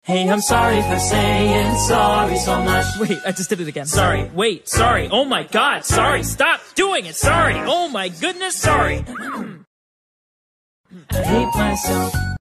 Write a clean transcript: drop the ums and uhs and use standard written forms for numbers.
Hey, I'm sorry for saying sorry so much. Wait, I just did it again. Sorry, wait, sorry, oh my god, sorry, stop doing it, sorry, oh my goodness, sorry. I hate myself.